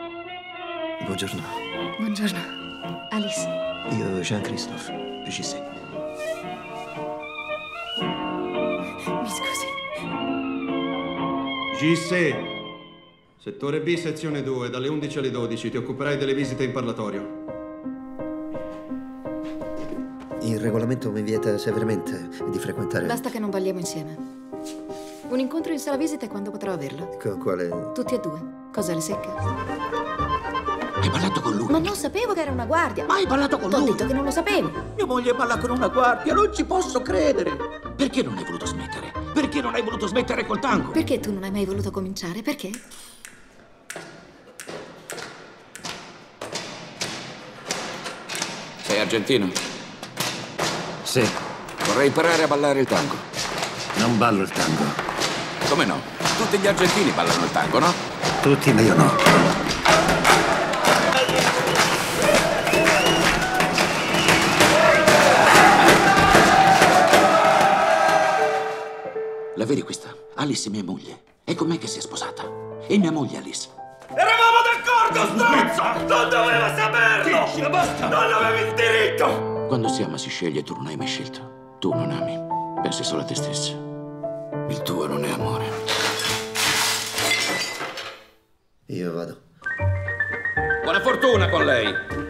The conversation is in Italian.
Buongiorno. Buongiorno. Alice. Io Jean-Christophe. JC. Mi scusi. JC. Settore B, sezione 2, dalle 11 alle 12. Ti occuperai delle visite in parlatorio. Il regolamento mi vieta severamente di frequentare... Basta che non balliamo insieme. Un incontro in sala visita e quando potrò averlo? Con quale... Tutti e due. Cosa le secca? Hai ballato con lui? Ma non sapevo che era una guardia. Ma hai ballato con T'ho lui? detto che non lo sapevo. Mia moglie balla con una guardia, non ci posso credere. Perché non hai voluto smettere? Perché non hai voluto smettere col tango? Perché tu non hai mai voluto cominciare? Perché? Sei argentino? Sì, Vorrei imparare a ballare il tango. non ballo il tango. Come no? Tutti gli argentini ballano il tango, no? Tutti, ma io no. La vedi questa? Alice è mia moglie. È con me che si è sposata. È mia moglie, Alice. Eravamo d'accordo, stronzo! Non doveva saperlo! Finiscila, basta! Non avevi il diritto! Quando si ama si sceglie, tu non hai mai scelto. Tu non ami. Pensi solo a te stessa. Il tuo non è amore. Io vado. Buona fortuna con lei!